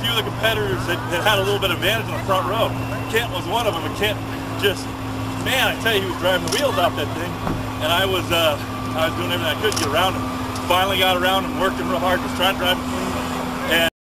few of the competitors that had a little bit of advantage in the front row. Kent was one of them, and Kent just, man, I tell you, he was driving the wheels off that thing, and I was doing everything I could to get around him. Finally got around him, working real hard, just trying to drive him clean.